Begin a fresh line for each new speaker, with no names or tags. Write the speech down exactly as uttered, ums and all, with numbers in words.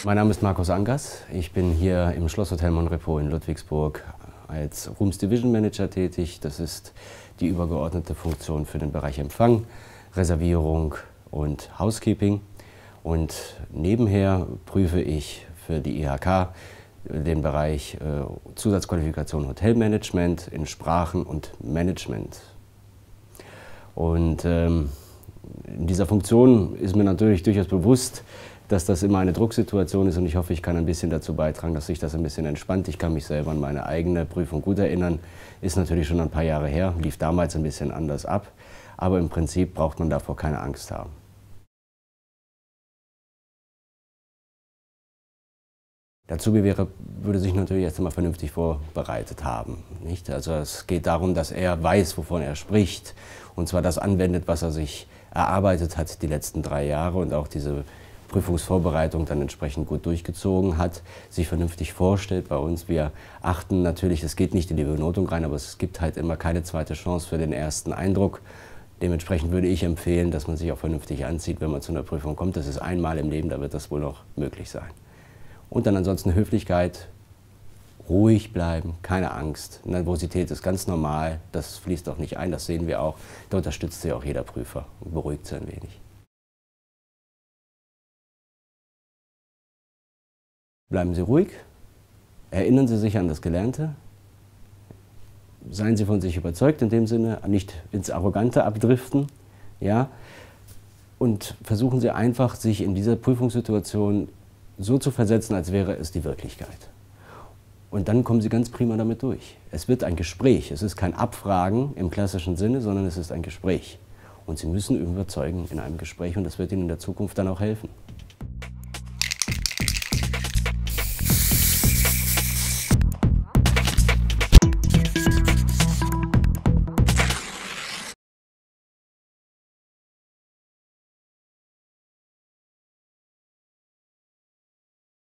Mein Name ist Markus Angers. Ich bin hier im Schlosshotel Monrepos in Ludwigsburg als Rooms Division Manager tätig. Das ist die übergeordnete Funktion für den Bereich Empfang, Reservierung und Housekeeping. Und nebenher prüfe ich für die I H K den Bereich äh, Zusatzqualifikation Hotelmanagement in Sprachen und Management. Und ähm, in dieser Funktion ist mir natürlich durchaus bewusst, dass das immer eine Drucksituation ist, und ich hoffe, ich kann ein bisschen dazu beitragen, dass sich das ein bisschen entspannt. Ich kann mich selber an meine eigene Prüfung gut erinnern. Ist natürlich schon ein paar Jahre her, lief damals ein bisschen anders ab, aber im Prinzip braucht man davor keine Angst haben. Der Azubi wäre, würde sich natürlich erst einmal vernünftig vorbereitet haben. Nicht? Also es geht darum, dass er weiß, wovon er spricht, und zwar das anwendet, was er sich erarbeitet hat die letzten drei Jahre und auch diese Prüfungsvorbereitung dann entsprechend gut durchgezogen hat, sich vernünftig vorstellt bei uns. Wir achten natürlich, es geht nicht in die Benotung rein, aber es gibt halt immer keine zweite Chance für den ersten Eindruck. Dementsprechend würde ich empfehlen, dass man sich auch vernünftig anzieht, wenn man zu einer Prüfung kommt. Das ist einmal im Leben, da wird das wohl noch möglich sein. Und dann ansonsten Höflichkeit, ruhig bleiben, keine Angst. Nervosität ist ganz normal, das fließt auch nicht ein, das sehen wir auch. Da unterstützt sie auch jeder Prüfer und beruhigt sie ein wenig. Bleiben Sie ruhig, erinnern Sie sich an das Gelernte, seien Sie von sich überzeugt in dem Sinne, nicht ins Arrogante abdriften, ja? Und versuchen Sie einfach, sich in dieser Prüfungssituation so zu versetzen, als wäre es die Wirklichkeit. Und dann kommen Sie ganz prima damit durch. Es wird ein Gespräch, es ist kein Abfragen im klassischen Sinne, sondern es ist ein Gespräch. Und Sie müssen überzeugen in einem Gespräch, und das wird Ihnen in der Zukunft dann auch helfen.